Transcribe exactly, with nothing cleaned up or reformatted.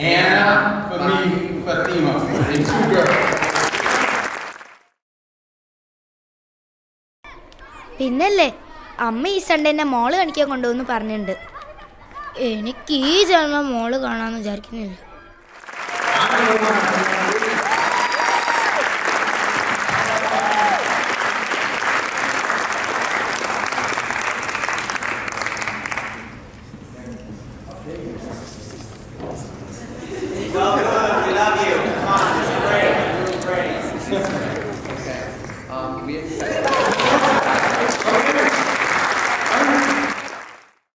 Anna, for me, Fathima, and two girls. പിന്നല്ലേ അമ്മ ഈ സൺഡേ എന്നെ മോള് കാണിക്കാൻ കൊണ്ടുവന്ന് പറഞ്ഞിട്ടുണ്ട്. എനിക്ക് ഈ ജന്മം മോള് കാണാമെന്ന് വിചാരിക്കുന്നില്ല. We love you. We love you. Come on, it's great. It's great.